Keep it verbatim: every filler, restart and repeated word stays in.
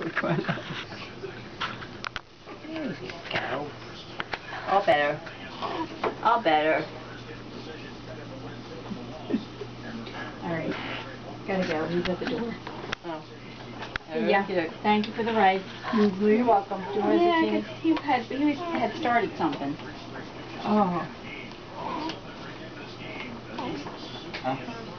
There you go. All better. All better. Alright. Gotta go. He's at the door. Oh. Yeah. Thank you for the ride. You're welcome. Yeah, because he had, he had started something. Oh. Huh?